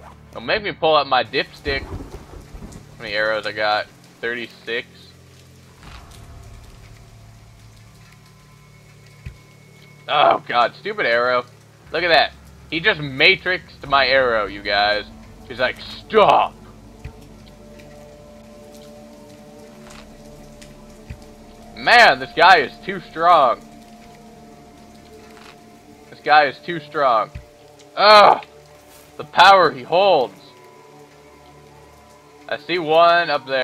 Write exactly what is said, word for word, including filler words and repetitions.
Don't make me pull out my dipstick. How many arrows I got? thirty-six. Oh god, stupid arrow. Look at that. He just matrixed my arrow, you guys. He's like, stop! Man, this guy is too strong. This guy is too strong. Ugh! The power he holds. I see one up there.